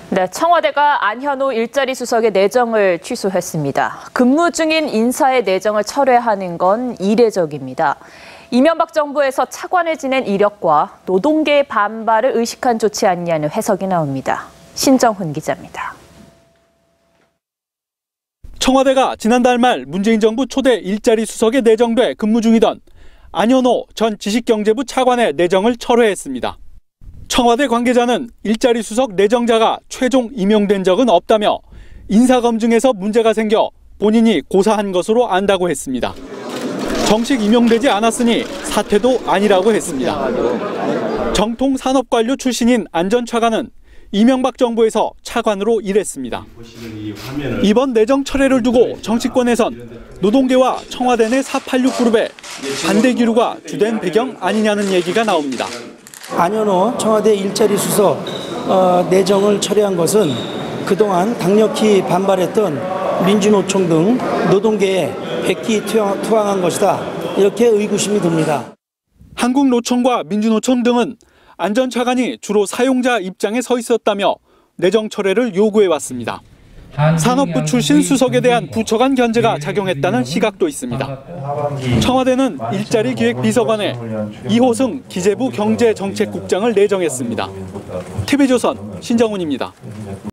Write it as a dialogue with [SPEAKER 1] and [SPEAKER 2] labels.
[SPEAKER 1] 네, 청와대가 안현호 일자리 수석의 내정을 취소했습니다. 근무 중인 인사의 내정을 철회하는 건 이례적입니다. 이명박 정부에서 차관을 지낸 이력과 노동계의 반발을 의식한 조치 아니냐는 해석이 나옵니다. 신정훈 기자입니다.
[SPEAKER 2] 청와대가 지난달 말 문재인 정부 초대 일자리 수석에 내정돼 근무 중이던 안현호 전 지식경제부 차관의 내정을 철회했습니다. 청와대 관계자는 일자리 수석 내정자가 최종 임용된 적은 없다며 인사검증에서 문제가 생겨 본인이 고사한 것으로 안다고 했습니다. 정식 임용되지 않았으니 사퇴도 아니라고 했습니다. 정통 산업관료 출신인 안 전 차관은 이명박 정부에서 차관으로 일했습니다. 이번 내정 철회를 두고 정치권에선 노동계와 청와대 내 486 그룹의 반대 기류가 주된 배경 아니냐는 얘기가 나옵니다.
[SPEAKER 3] 안현호 청와대 일자리 수석 내정을 철회한 것은 그동안 강력히 반발했던 민주노총 등 노동계에 백기투항한 것이다. 이렇게 의구심이 듭니다.
[SPEAKER 2] 한국노총과 민주노총 등은 안 전 차관이 주로 사용자 입장에 서 있었다며 내정 철회를 요구해왔습니다. 산업부 출신 수석에 대한 부처 간 견제가 작용했다는 시각도 있습니다. 청와대는 일자리 기획 비서관에 이호승 기재부 경제정책국장을 내정했습니다. TV조선 신정훈입니다.